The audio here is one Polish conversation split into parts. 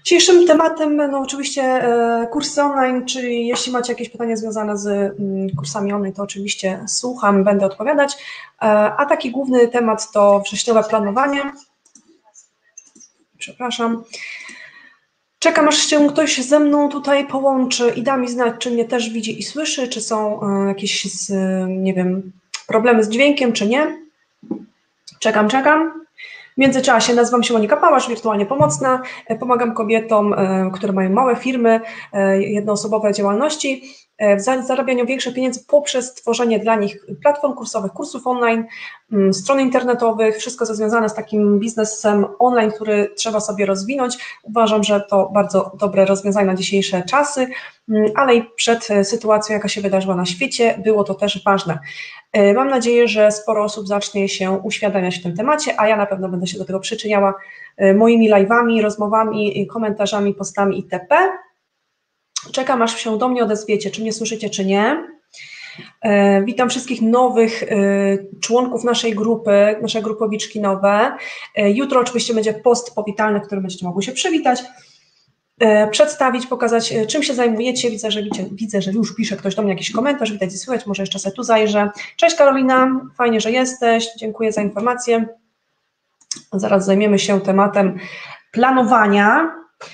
Dzisiejszym tematem będą oczywiście kursy online, czyli jeśli macie jakieś pytania związane z kursami online, to oczywiście słucham, będę odpowiadać, a taki główny temat to wrześniowe planowanie. Przepraszam. Czekam, aż się ktoś ze mną tutaj połączy i da mi znać, czy mnie też widzi i słyszy, czy są jakieś, nie wiem, problemy z dźwiękiem, czy nie. Czekam. W międzyczasie nazywam się Monika Pałasz, wirtualnie pomocna. Pomagam kobietom, które mają małe firmy, jednoosobowe działalności w zarabianiu większych pieniędzy poprzez tworzenie dla nich platform kursowych, kursów online, stron internetowych, wszystko co związane z takim biznesem online, który trzeba sobie rozwinąć. Uważam, że to bardzo dobre rozwiązanie na dzisiejsze czasy, ale i przed sytuacją, jaka się wydarzyła na świecie, było to też ważne. Mam nadzieję, że sporo osób zacznie się uświadamiać w tym temacie, a ja na pewno będę się do tego przyczyniała moimi live'ami, rozmowami, komentarzami, postami itp. Czekam, aż się do mnie odezwiecie, czy mnie słyszycie, czy nie. Witam wszystkich nowych członków naszej grupowiczki nowe. Jutro oczywiście będzie post powitalny, w którym będziecie mogli się przywitać, przedstawić, pokazać, czym się zajmujecie. Widzę, że już pisze ktoś do mnie jakiś komentarz, widać i słychać, może jeszcze sobie tu zajrzę. Cześć Karolina, fajnie, że jesteś, dziękuję za informację. Zaraz zajmiemy się tematem planowania.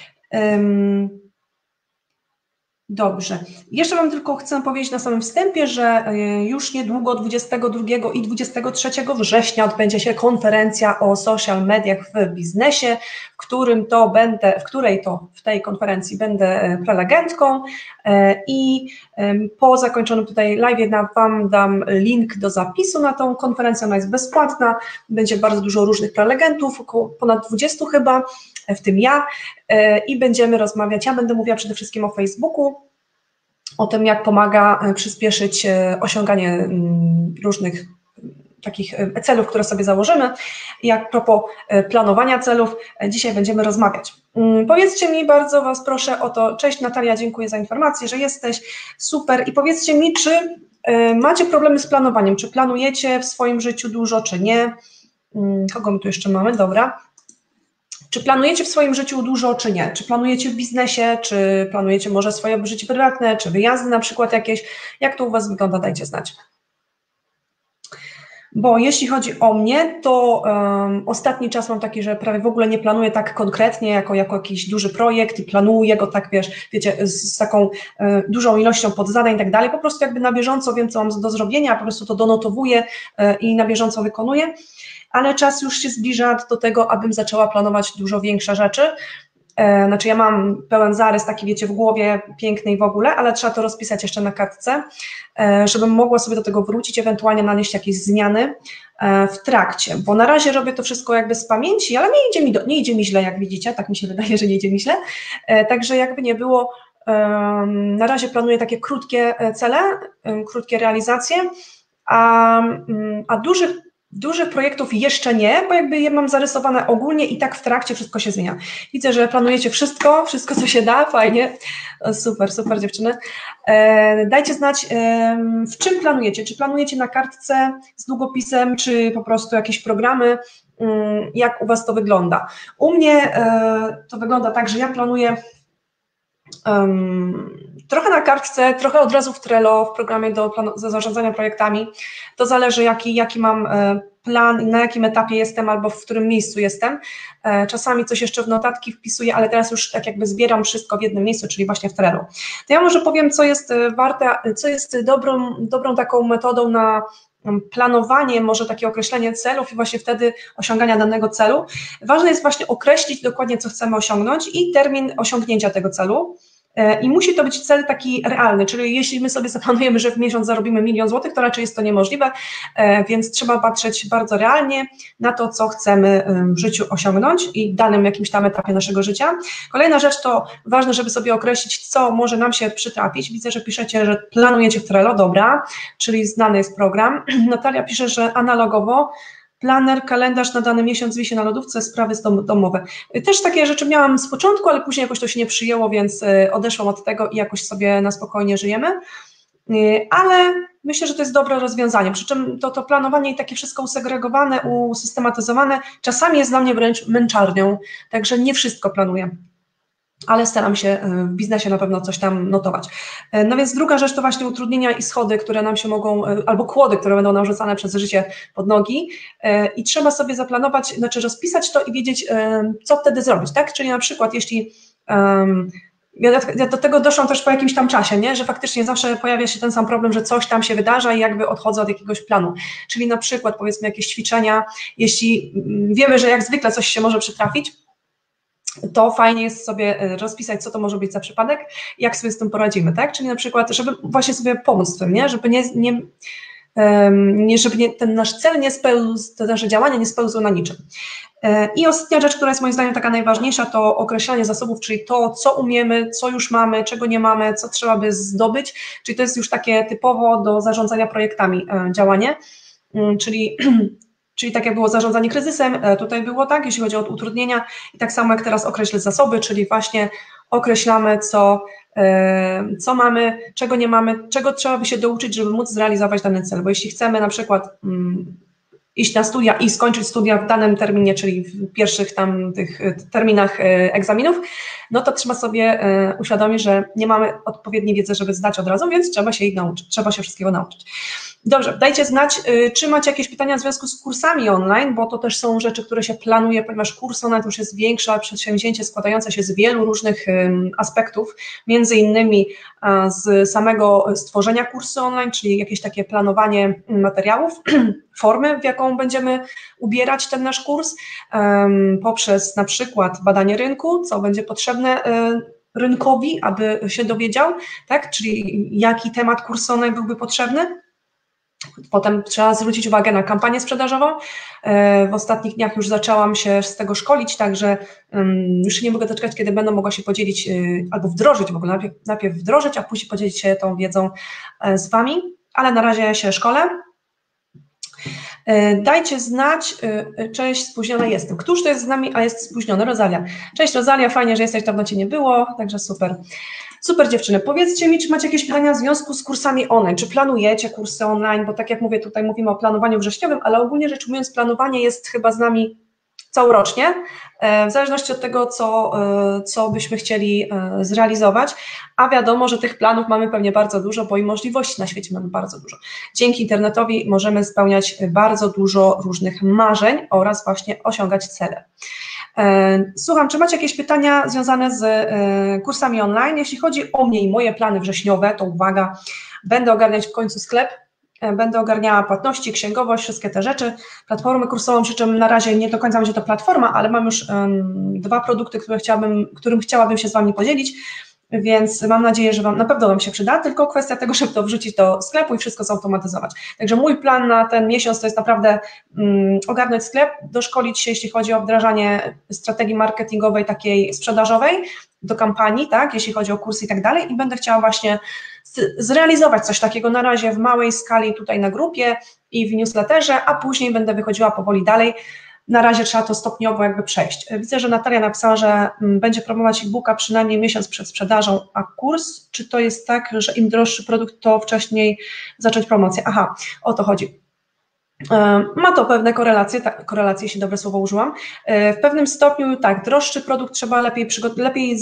Dobrze. Jeszcze Wam tylko chcę powiedzieć na samym wstępie, że już niedługo 22 i 23 września odbędzie się konferencja o social mediach w biznesie, w tej konferencji będę prelegentką i po zakończonym tutaj live Wam dam link do zapisu na tą konferencję, ona jest bezpłatna, będzie bardzo dużo różnych prelegentów, około ponad 20 chyba, w tym ja, i będziemy rozmawiać, ja będę mówiła przede wszystkim o Facebooku, o tym, jak pomaga przyspieszyć osiąganie różnych takich celów, które sobie założymy. I a propos planowania celów, dzisiaj będziemy rozmawiać. Powiedzcie mi, bardzo Was proszę o to, cześć Natalia, dziękuję za informację, że jesteś, super, i powiedzcie mi, czy macie problemy z planowaniem, czy planujecie w swoim życiu dużo, czy nie? Kogo my tu jeszcze mamy? Dobra. Czy planujecie w swoim życiu dużo, czy nie? Czy planujecie w biznesie, czy planujecie może swoje życie prywatne, czy wyjazdy na przykład jakieś? Jak to u Was wygląda? Dajcie znać. Bo jeśli chodzi o mnie, to ostatni czas mam taki, że prawie w ogóle nie planuję tak konkretnie, jako jakiś duży projekt i planuję go tak, wiecie, z taką dużą ilością podzadań i tak dalej. Po prostu jakby na bieżąco wiem, co mam do zrobienia, po prostu to donotowuję i na bieżąco wykonuję. Ale czas już się zbliża do tego, abym zaczęła planować dużo większe rzeczy. Znaczy ja mam pełen zarys taki, wiecie, w głowie piękny i w ogóle, ale trzeba to rozpisać jeszcze na kartce, żebym mogła sobie do tego wrócić, ewentualnie nanieść jakieś zmiany w trakcie, bo na razie robię to wszystko jakby z pamięci, ale nie idzie mi źle, jak widzicie, tak mi się wydaje, że nie idzie mi źle, także jakby nie było, na razie planuję takie krótkie cele, krótkie realizacje, a dużych projektów jeszcze nie, bo jakby je mam zarysowane ogólnie i tak w trakcie wszystko się zmienia. Widzę, że planujecie wszystko co się da, fajnie, super dziewczyny. Dajcie znać, w czym planujecie, czy planujecie na kartce z długopisem, czy po prostu jakieś programy, jak u Was to wygląda. U mnie to wygląda tak, że ja planuję trochę na kartce, trochę od razu w Trello, w programie do zarządzania projektami. To zależy, jaki mam plan i na jakim etapie jestem albo w którym miejscu jestem. Czasami coś jeszcze w notatki wpisuję, ale teraz już tak jakby zbieram wszystko w jednym miejscu, czyli właśnie w Trello. To ja może powiem, co jest dobrą taką metodą na planowanie, może takie określenie celów i właśnie wtedy osiągania danego celu. Ważne jest właśnie określić dokładnie, co chcemy osiągnąć i termin osiągnięcia tego celu. I musi to być cel taki realny, czyli jeśli my sobie zaplanujemy, że w miesiąc zarobimy 1 000 000 złotych, to raczej jest to niemożliwe, więc trzeba patrzeć bardzo realnie na to, co chcemy w życiu osiągnąć i w danym jakimś tam etapie naszego życia. Kolejna rzecz to ważne, żeby sobie określić, co może nam się przytrafić. Widzę, że piszecie, że planujecie w Trello, dobra, czyli znany jest program. Natalia pisze, że analogowo, planer, kalendarz na dany miesiąc wisi na lodówce, sprawy domowe. Też takie rzeczy miałam z początku, ale później jakoś to się nie przyjęło, więc odeszłam od tego i jakoś sobie na spokojnie żyjemy. Ale myślę, że to jest dobre rozwiązanie, przy czym to planowanie i takie wszystko usegregowane, usystematyzowane czasami jest dla mnie wręcz męczarnią, także nie wszystko planuję. ale staram się w biznesie na pewno coś tam notować. No więc druga rzecz to właśnie utrudnienia i schody, które nam się mogą, albo kłody, które będą nam rzucane przez życie pod nogi i trzeba sobie zaplanować, znaczy rozpisać to i wiedzieć, co wtedy zrobić, tak? Czyli na przykład jeśli ja do tego doszłam też po jakimś tam czasie, nie? Że faktycznie zawsze pojawia się ten sam problem, że coś tam się wydarza i jakby odchodzę od jakiegoś planu. Czyli na przykład powiedzmy jakieś ćwiczenia, jeśli wiemy, że jak zwykle coś się może przytrafić, to fajnie jest sobie rozpisać, co to może być za przypadek, jak sobie z tym poradzimy, tak? Czyli na przykład, żeby właśnie sobie pomóc w tym, nie? Żeby ten nasz cel nie spełzł, to nasze działanie nie spełzło na niczym. I ostatnia rzecz, która jest moim zdaniem taka najważniejsza, to określanie zasobów, czyli to, co umiemy, co już mamy, czego nie mamy, co trzeba by zdobyć, czyli to jest już takie typowo do zarządzania projektami działanie, czyli tak jak było zarządzanie kryzysem, tutaj było tak, jeśli chodzi o utrudnienia i tak samo jak teraz określić zasoby, czyli właśnie określamy, co mamy, czego nie mamy, czego trzeba by się douczyć, żeby móc zrealizować dany cel, bo jeśli chcemy na przykład iść na studia i skończyć studia w danym terminie, czyli w pierwszych tam tych terminach egzaminów, no to trzeba sobie uświadomić, że nie mamy odpowiedniej wiedzy, żeby zdać od razu, więc trzeba się ich nauczyć, trzeba się wszystkiego nauczyć. Dobrze, dajcie znać, czy macie jakieś pytania w związku z kursami online, bo to też są rzeczy, które się planuje, ponieważ kurs online to już jest większe przedsięwzięcie składające się z wielu różnych aspektów, między innymi z samego stworzenia kursu online, czyli jakieś takie planowanie materiałów, formy, w jaką będziemy ubierać ten nasz kurs, poprzez na przykład badanie rynku, co będzie potrzebne rynkowi, aby się dowiedział, tak? Czyli jaki temat kursu online byłby potrzebny. Potem trzeba zwrócić uwagę na kampanię sprzedażową. W ostatnich dniach już zaczęłam się z tego szkolić, także już nie mogę doczekać, kiedy będę mogła się podzielić albo wdrożyć w ogóle, najpierw wdrożyć, a później podzielić się tą wiedzą z Wami, ale na razie się szkolę. Dajcie znać, cześć, spóźniona jestem. Któż to jest z nami, a jest spóźniony? Rosalia. Cześć Rosalia, fajnie, że jesteś, dawno Cię nie było, także super. Super dziewczyny, powiedzcie mi, czy macie jakieś pytania w związku z kursami online, czy planujecie kursy online, bo tak jak mówię, tutaj mówimy o planowaniu wrześniowym, ale ogólnie rzecz ujmując, planowanie jest chyba z nami całorocznie, w zależności od tego, co byśmy chcieli zrealizować, a wiadomo, że tych planów mamy pewnie bardzo dużo, bo i możliwości na świecie mamy bardzo dużo. Dzięki internetowi możemy spełniać bardzo dużo różnych marzeń oraz właśnie osiągać cele. Słucham, czy macie jakieś pytania związane z kursami online? Jeśli chodzi o mnie i moje plany wrześniowe, to uwaga, będę ogarniać w końcu sklep, będę ogarniała płatności, księgowość, wszystkie te rzeczy, platformę kursową, przy czym na razie nie do końca będzie to platforma, ale mam już 2 produkty, którym chciałabym się z Wami podzielić, więc mam nadzieję, że na pewno Wam się przyda, tylko kwestia tego, żeby to wrzucić do sklepu i wszystko zautomatyzować. Także mój plan na ten miesiąc to jest naprawdę ogarnąć sklep, doszkolić się, jeśli chodzi o wdrażanie strategii marketingowej, takiej sprzedażowej do kampanii, tak, jeśli chodzi o kursy i tak dalej, i będę chciała właśnie zrealizować coś takiego na razie w małej skali tutaj na grupie i w newsletterze, a później będę wychodziła powoli dalej. Na razie trzeba to stopniowo jakby przejść. Widzę, że Natalia napisała, że będzie promować e-booka przynajmniej miesiąc przed sprzedażą, a kurs, czy to jest tak, że im droższy produkt, to wcześniej zacząć promocję? Aha, o to chodzi. Ma to pewne korelacje, tak, korelacje, jeśli dobre słowo użyłam. W pewnym stopniu tak, droższy produkt trzeba lepiej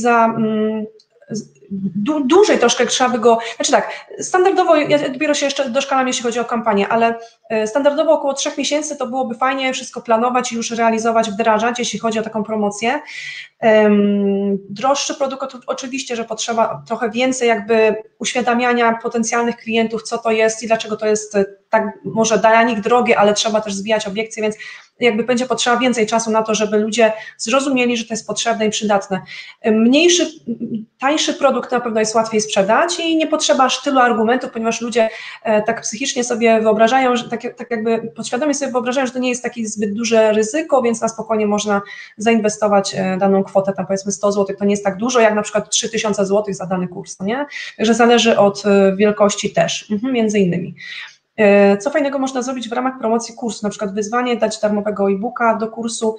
dłużej troszkę trzeba by go, znaczy tak, standardowo, ja dopiero się jeszcze doszkalam, jeśli chodzi o kampanię, ale standardowo około 3 miesięcy to byłoby fajnie wszystko planować i już realizować, wdrażać, jeśli chodzi o taką promocję. Droższy produkt oczywiście, że potrzeba trochę więcej jakby uświadamiania potencjalnych klientów, co to jest i dlaczego to jest tak może dla nich drogie, ale trzeba też zbijać obiekcje, więc jakby będzie potrzeba więcej czasu na to, żeby ludzie zrozumieli, że to jest potrzebne i przydatne. Tańszy produkt na pewno jest łatwiej sprzedać i nie potrzeba aż tylu argumentów, ponieważ ludzie tak psychicznie sobie wyobrażają, że tak jakby podświadomie sobie wyobrażają, że to nie jest takie zbyt duże ryzyko, więc na spokojnie można zainwestować daną kwotę, tam powiedzmy 100 zł, to nie jest tak dużo, jak na przykład 3000 zł za dany kurs, no nie? Także zależy od wielkości też, między innymi. Co fajnego można zrobić w ramach promocji kursu, na przykład wyzwanie, dać darmowego e-booka do kursu.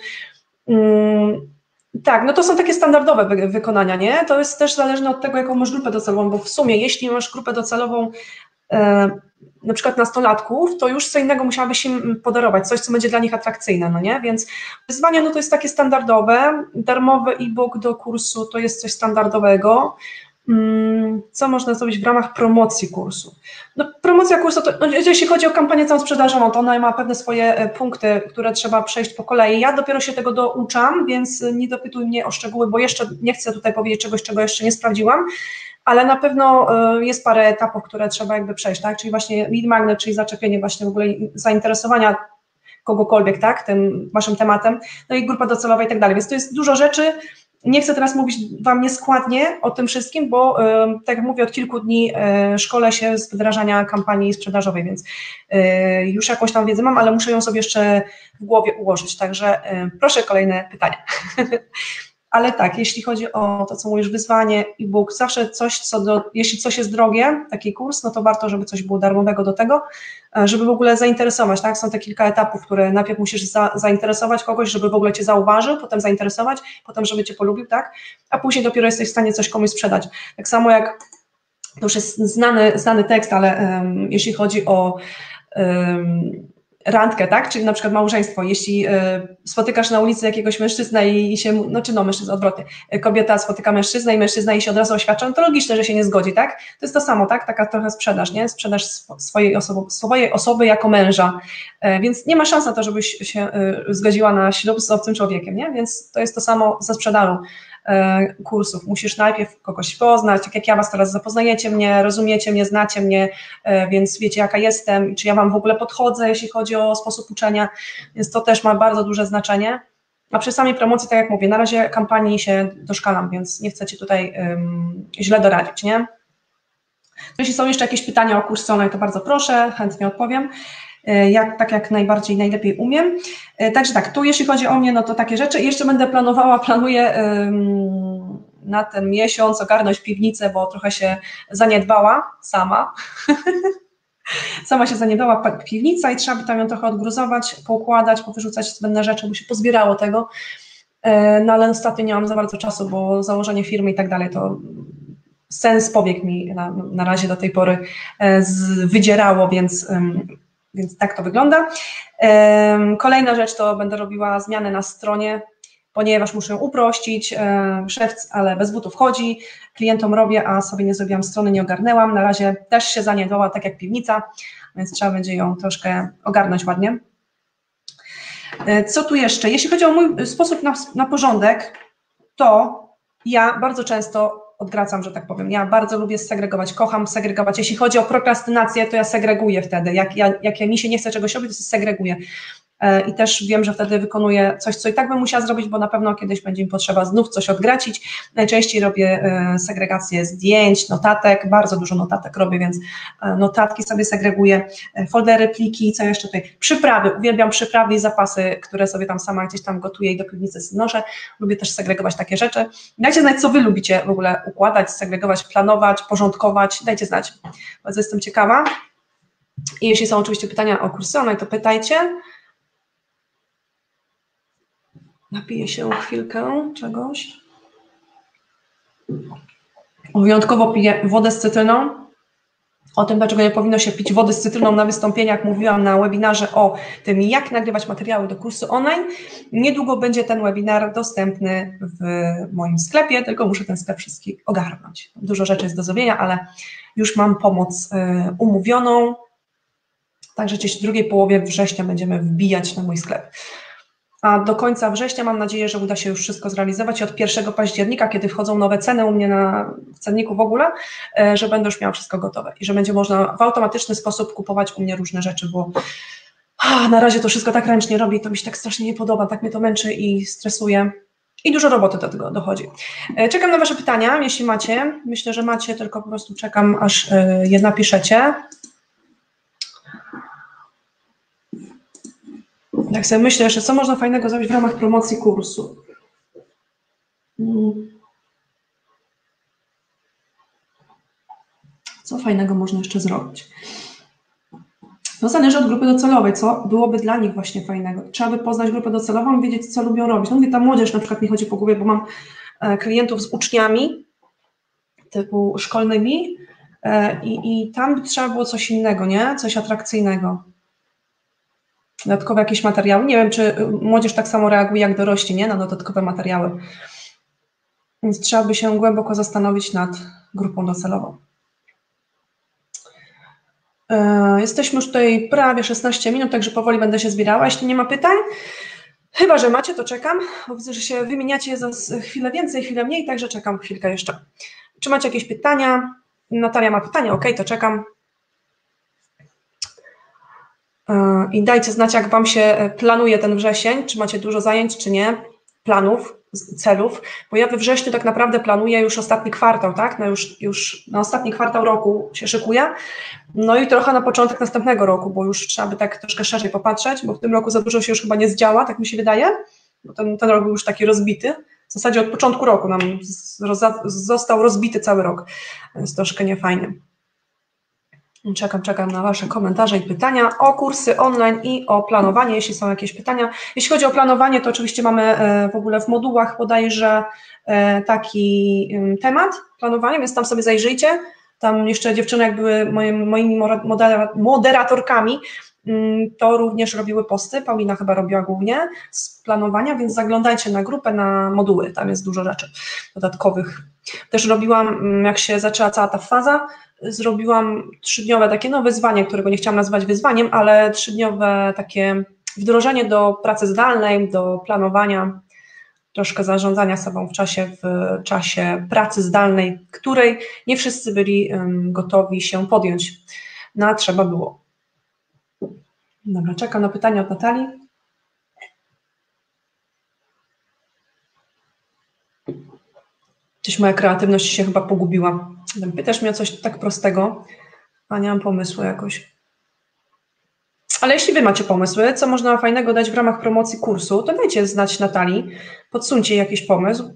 Tak, no to są takie standardowe wykonania, nie? To jest też zależne od tego, jaką masz grupę docelową, bo w sumie, jeśli masz grupę docelową na przykład nastolatków, to już co innego musiałabyś im podarować, coś, co będzie dla nich atrakcyjne, no nie? Więc wyzwanie, no to jest takie standardowe, darmowy e-book do kursu to jest coś standardowego. Co można zrobić w ramach promocji kursu? No, promocja kursu, to, no, jeśli chodzi o kampanię całą sprzedażową, to ona ma pewne swoje punkty, które trzeba przejść po kolei. Ja dopiero się tego douczam, więc nie dopytuj mnie o szczegóły, bo jeszcze nie chcę tutaj powiedzieć czegoś, czego jeszcze nie sprawdziłam, ale na pewno jest parę etapów, które trzeba jakby przejść, tak? Czyli właśnie lead magnet, czyli zaczepienie właśnie w ogóle zainteresowania kogokolwiek, tak, tym waszym tematem, no i grupa docelowa i tak dalej, więc to jest dużo rzeczy. Nie chcę teraz mówić wam nieskładnie o tym wszystkim, bo tak jak mówię, od kilku dni szkolę się z wdrażania kampanii sprzedażowej, więc już jakąś tam wiedzę mam, ale muszę ją sobie jeszcze w głowie ułożyć, także proszę kolejne pytania. Ale tak, jeśli chodzi o to, co mówisz, wyzwanie, e-book, zawsze coś, jeśli coś jest drogie, taki kurs, no to warto, żeby coś było darmowego do tego, żeby w ogóle zainteresować, tak? Są te kilka etapów, które najpierw musisz zainteresować kogoś, żeby w ogóle cię zauważył, potem zainteresować, potem żeby cię polubił, tak? A później dopiero jesteś w stanie coś komuś sprzedać. Tak samo jak, to już jest znany tekst, ale jeśli chodzi o randkę, tak? Czyli na przykład małżeństwo, jeśli spotykasz na ulicy jakiegoś mężczyznę i się, mężczyzna odwrotnie, kobieta spotyka mężczyznę i mężczyzna jej się od razu oświadcza, no to logiczne, że się nie zgodzi, tak? To jest to samo, tak? Taka trochę sprzedaż, nie? Sprzedaż swojej osoby jako męża, więc nie ma szans na to, żebyś się zgodziła na ślub z obcym człowiekiem, nie? Więc to jest to samo ze sprzedażą kursów. Musisz najpierw kogoś poznać, tak jak ja was teraz zapoznajecie mnie, rozumiecie mnie, znacie mnie, więc wiecie jaka jestem, czy ja wam w ogóle podchodzę, jeśli chodzi o sposób uczenia, więc to też ma bardzo duże znaczenie. A przy samej promocji, tak jak mówię, na razie kampanii się doszkalam, więc nie chcę ci tutaj źle doradzić, nie? Jeśli są jeszcze jakieś pytania o kurs online, to bardzo proszę, chętnie odpowiem. Tak jak najlepiej umiem. Także tak, tu jeśli chodzi o mnie, no to takie rzeczy. Jeszcze planuję na ten miesiąc ogarnąć piwnicę, bo trochę się zaniedbała sama. Sama się zaniedbała piwnica i trzeba by tam ją trochę odgruzować, poukładać, powyrzucać zbędne rzeczy, bo się pozbierało tego. No ale ostatnio nie mam za bardzo czasu, bo założenie firmy i tak dalej to sens pobiegł mi na razie do tej pory wydzierało, więc tak to wygląda. Kolejna rzecz to będę robiła zmiany na stronie, ponieważ muszę ją uprościć, szewc, ale bez butów chodzi, klientom robię, a sobie nie zrobiłam strony, nie ogarnęłam, na razie też się zaniedbała, tak jak piwnica, więc trzeba będzie ją troszkę ogarnąć ładnie. Co tu jeszcze? Jeśli chodzi o mój sposób na porządek, to ja bardzo często odgracam, że tak powiem. Ja bardzo lubię segregować, kocham segregować. Jeśli chodzi o prokrastynację, to ja segreguję wtedy. Jak mi się nie chce czegoś robić, to segreguję. I też wiem, że wtedy wykonuję coś, co i tak bym musiała zrobić, bo na pewno kiedyś będzie mi potrzeba znów coś odgracić. Najczęściej robię segregację zdjęć, notatek, bardzo dużo notatek robię, więc notatki sobie segreguję, foldery, pliki, co jeszcze tutaj, przyprawy, uwielbiam przyprawy i zapasy, które sobie tam sama gdzieś tam gotuję i do piwnicy znoszę. Lubię też segregować takie rzeczy. Dajcie znać, co wy lubicie w ogóle układać, segregować, planować, porządkować, dajcie znać, bardzo jestem ciekawa. I jeśli są oczywiście pytania o kursy online, to pytajcie. Napiję się chwilkę czegoś. Wyjątkowo piję wodę z cytryną. O tym, dlaczego nie powinno się pić wody z cytryną na wystąpieniach, mówiłam na webinarze o tym, jak nagrywać materiały do kursu online. Niedługo będzie ten webinar dostępny w moim sklepie, tylko muszę ten sklep wszystki ogarnąć. Dużo rzeczy jest do zrobienia, ale już mam pomoc umówioną. Także gdzieś w drugiej połowie września będziemy wbijać na mój sklep. A do końca września mam nadzieję, że uda się już wszystko zrealizować i od 1 października, kiedy wchodzą nowe ceny u mnie w cenniku w ogóle, że będę już miała wszystko gotowe i że będzie można w automatyczny sposób kupować u mnie różne rzeczy, bo na razie to wszystko tak ręcznie robię i to mi się tak strasznie nie podoba, tak mnie to męczy i stresuje i dużo roboty do tego dochodzi. Czekam na wasze pytania, jeśli macie. Myślę, że macie, tylko po prostu czekam, aż je napiszecie. Tak sobie myślę jeszcze, co można fajnego zrobić w ramach promocji kursu. Co fajnego można jeszcze zrobić? To zależy od grupy docelowej, co byłoby dla nich właśnie fajnego. Trzeba by poznać grupę docelową i wiedzieć, co lubią robić. No mówię, ta młodzież na przykład mi chodzi po głowie, bo mam klientów z uczniami typu szkolnymi, I tam by trzeba było coś innego, nie? Coś atrakcyjnego. Dodatkowe jakieś materiały. Nie wiem, czy młodzież tak samo reaguje jak dorośli, nie? Na dodatkowe materiały. Więc trzeba by się głęboko zastanowić nad grupą docelową. Jesteśmy już tutaj prawie 16 minut, także powoli będę się zbierała. Jeśli nie ma pytań, chyba że macie, to czekam. Bo widzę, że się wymieniacie za chwilę więcej, chwilę mniej, także czekam chwilkę jeszcze. Czy macie jakieś pytania? Natalia ma pytanie, ok, to czekam. I dajcie znać, jak Wam się planuje ten wrzesień, czy macie dużo zajęć, czy nie, planów, celów, bo ja we wrześniu tak naprawdę planuję już ostatni kwartał, tak? No już na ostatni kwartał roku się szykuję, no i trochę na początek następnego roku, bo już trzeba by tak troszkę szerzej popatrzeć, bo w tym roku za dużo się już chyba nie zdziała, tak mi się wydaje, bo ten rok był już taki rozbity, w zasadzie od początku roku nam został rozbity cały rok, więc troszkę niefajnie. Czekam na Wasze komentarze i pytania o kursy online i o planowanie, jeśli są jakieś pytania. Jeśli chodzi o planowanie, to oczywiście mamy w ogóle w modułach bodajże taki temat planowania, więc tam sobie zajrzyjcie. Tam jeszcze dziewczyny, jak były moimi moderatorkami, to również robiły posty. Paulina chyba robiła głównie z planowania, więc zaglądajcie na grupę, na moduły. Tam jest dużo rzeczy dodatkowych. Też robiłam, jak się zaczęła cała ta faza, zrobiłam 3-dniowe takie wyzwanie, którego nie chciałam nazwać wyzwaniem, ale 3-dniowe takie wdrożenie do pracy zdalnej, do planowania, troszkę zarządzania sobą w czasie pracy zdalnej, której nie wszyscy byli gotowi się podjąć. No a trzeba było. Dobra, czekam na pytania od Natalii. Gdzieś moja kreatywność się chyba pogubiła. Pytasz mnie o coś tak prostego, a nie mam pomysłu jakoś. Ale jeśli Wy macie pomysły, co można fajnego dać w ramach promocji kursu, to dajcie znać Natalii, podsuńcie jakiś pomysł.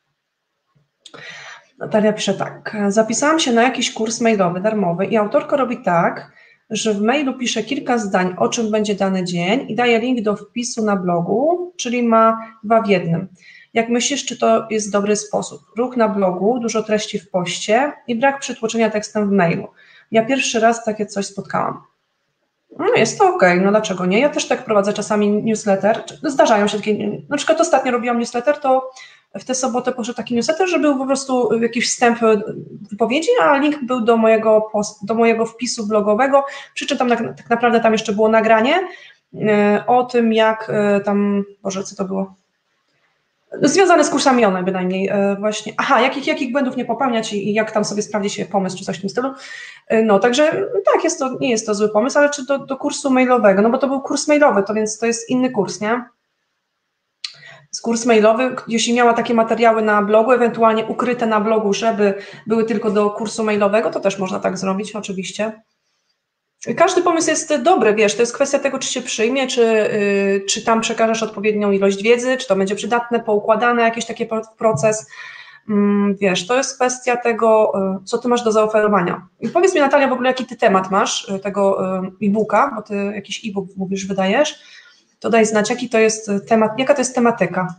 Natalia pisze tak, zapisałam się na jakiś kurs mailowy, darmowy i autorka robi tak, że w mailu pisze kilka zdań, o czym będzie dany dzień i daje link do wpisu na blogu, czyli ma 2 w 1. Jak myślisz, czy to jest dobry sposób? Ruch na blogu, dużo treści w poście i brak przytłoczenia tekstem w mailu. Ja pierwszy raz takie coś spotkałam. No jest to okej, no dlaczego nie? Ja też tak prowadzę czasami newsletter. Zdarzają się takie, na przykład ostatnio robiłam newsletter, to w tę sobotę poszedł taki newsletter, że był po prostu jakiś wstęp wypowiedzi, a link był do mojego wpisu blogowego. Przeczytam, tak naprawdę tam jeszcze było nagranie o tym, jak tam, Boże, co to było? Związane z kursami online bynajmniej właśnie. Aha, jakich błędów nie popełniać i jak tam sobie sprawdzić pomysł, czy coś w tym stylu. No, także tak, nie jest to zły pomysł, ale czy do kursu mailowego, no bo to był kurs mailowy, to więc to jest inny kurs, nie? Z kurs mailowy, jeśli miała takie materiały na blogu, ewentualnie ukryte na blogu, żeby były tylko do kursu mailowego, to też można tak zrobić, oczywiście. Każdy pomysł jest dobry, wiesz, to jest kwestia tego, czy się przyjmie, czy tam przekażesz odpowiednią ilość wiedzy, czy to będzie przydatne, poukładane, jakiś taki proces, wiesz, to jest kwestia tego, co ty masz do zaoferowania. I powiedz mi, Natalia, w ogóle jaki ty temat masz tego e-booka, bo ty jakiś e-book mówisz, wydajesz, to daj znać, jaki to jest temat, jaka to jest tematyka.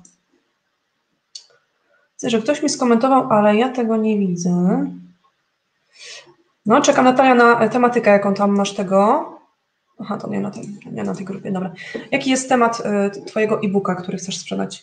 Widzę, że ktoś mi skomentował, ale ja tego nie widzę. No, czekam, Natalia, na tematykę, jaką tam masz tego. Aha, to nie na tej grupie, dobra. Jaki jest temat twojego e-booka, który chcesz sprzedać?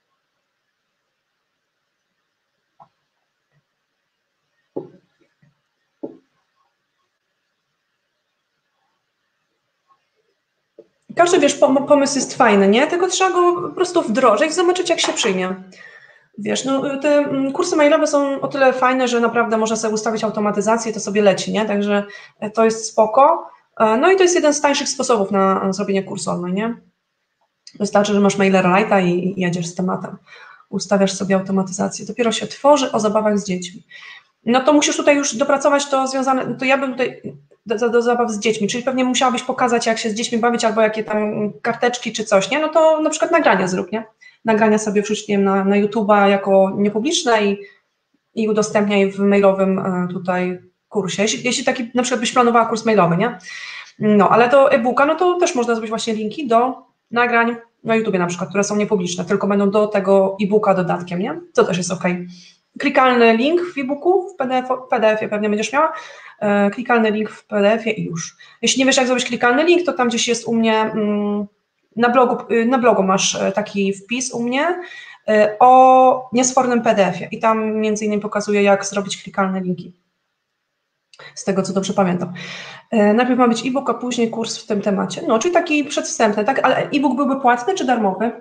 Każdy, wiesz, pomysł jest fajny, nie? Tylko trzeba go po prostu wdrożyć, zobaczyć, jak się przyjmie. Wiesz, no te kursy mailowe są o tyle fajne, że naprawdę można sobie ustawić automatyzację i to sobie leci, nie? Także to jest spoko. No i to jest jeden z tańszych sposobów na zrobienie kursu online, nie? Wystarczy, że masz MailerLite'a i jedziesz z tematem. Ustawiasz sobie automatyzację. Dopiero się tworzy o zabawach z dziećmi. No to musisz tutaj już dopracować to związane, to ja bym tutaj do zabaw z dziećmi, czyli pewnie musiałabyś pokazać, jak się z dziećmi bawić, albo jakie tam karteczki czy coś, nie? No to na przykład nagrania zrób, nie? Nagrania sobie wrzuć, nie wiem, na YouTube'a jako niepubliczne i udostępniaj w mailowym tutaj kursie. Jeśli taki na przykład byś planowała kurs mailowy, nie? No, ale do e-booka, no to też można zrobić właśnie linki do nagrań na YouTubie na przykład, które są niepubliczne, tylko będą do tego e-booka dodatkiem, nie? To też jest okej. klikalny link w e-booku, w PDF-ie pewnie będziesz miała, klikalny link w PDF-ie i już. Jeśli nie wiesz, jak zrobić klikalny link, to tam gdzieś jest u mnie, na blogu masz taki wpis u mnie o niesfornym PDF-ie i tam między innymi pokazuję, jak zrobić klikalne linki. Z tego, co dobrze pamiętam. Najpierw ma być e-book, a później kurs w tym temacie. No, czyli taki przedwstępny, tak? Ale e-book byłby płatny czy darmowy?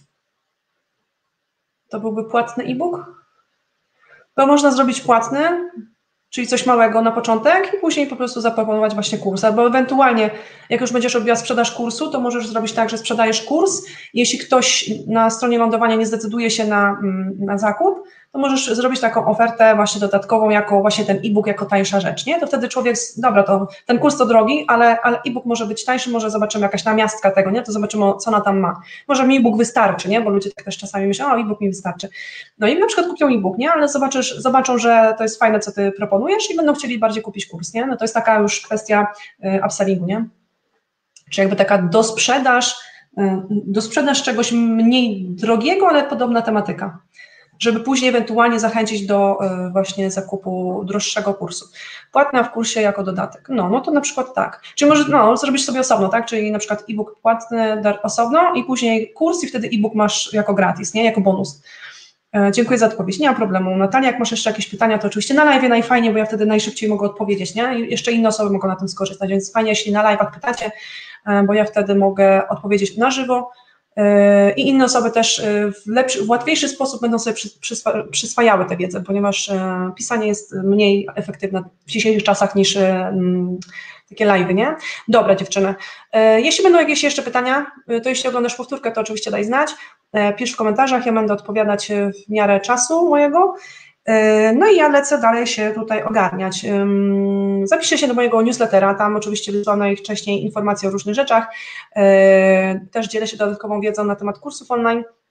To byłby płatny e-book? To można zrobić płatny, czyli coś małego na początek i później po prostu zaproponować właśnie kurs. Albo ewentualnie, jak już będziesz robiła sprzedaż kursu, to możesz zrobić tak, że sprzedajesz kurs. Jeśli ktoś na stronie lądowania nie zdecyduje się na zakup, to możesz zrobić taką ofertę właśnie dodatkową, jako właśnie ten e-book, jako tańsza rzecz, nie? To wtedy człowiek, dobra, to ten kurs to drogi, ale e-book może być tańszy, może zobaczymy jakaś namiastka tego, nie? To zobaczymy, co ona tam ma. Może mi e-book wystarczy, nie? Bo ludzie tak też czasami myślą, o, e-book mi wystarczy. No i na przykład kupią e-book, nie? Ale zobaczą, że to jest fajne, co ty proponujesz i będą chcieli bardziej kupić kurs, nie? No to jest taka już kwestia upsellingu, nie? Czy jakby taka dosprzedaż czegoś mniej drogiego, ale podobna tematyka, żeby później ewentualnie zachęcić do właśnie zakupu droższego kursu. Płatna w kursie jako dodatek. No to na przykład tak. Czyli może zrobić sobie osobno, tak? Czyli na przykład e-book płatny osobno i później kurs i wtedy e-book masz jako gratis, nie? Jako bonus. Dziękuję za odpowiedź. Nie ma problemu. Natalia, jak masz jeszcze jakieś pytania, to oczywiście na live najfajniej, bo ja wtedy najszybciej mogę odpowiedzieć, nie? I jeszcze inne osoby mogą na tym skorzystać, więc fajnie, jeśli na live'ach pytacie, bo ja wtedy mogę odpowiedzieć na żywo i inne osoby też w łatwiejszy sposób będą sobie przyswajały tę wiedzę, ponieważ pisanie jest mniej efektywne w dzisiejszych czasach niż takie live'y, nie? Dobra, dziewczyny. Jeśli będą jakieś jeszcze pytania, to jeśli oglądasz powtórkę, to oczywiście daj znać. Pisz w komentarzach, ja będę odpowiadać w miarę czasu mojego. No i ja lecę dalej się tutaj ogarniać. Zapiszę się do mojego newslettera, tam oczywiście wysłałam najwcześniej informacje o różnych rzeczach. Też dzielę się dodatkową wiedzą na temat kursów online.